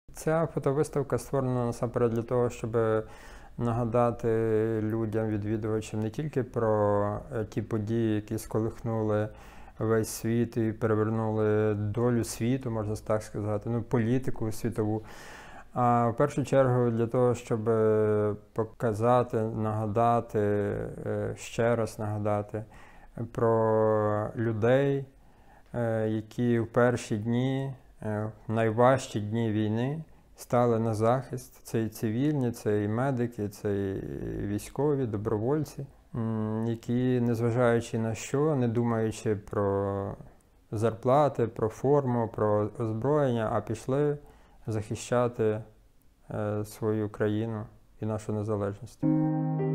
Ця фотовиставка створена насамперед для того, щоб нагадати людям, відвідувачам не тільки про ті події, які сколихнули весь світ і перевернули долю світу, можна так сказати, політику світову, а в першу чергу для того, щоб показати, нагадати, ще раз нагадати про людей, які в перші дні, в найважчі дні війни стали на захист. Це і цивільні, це і медики, це і військові, добровольці, які, незважаючи на що, не думаючи про зарплати, про форму, про озброєння, а пішли захищати свою країну і нашу незалежність.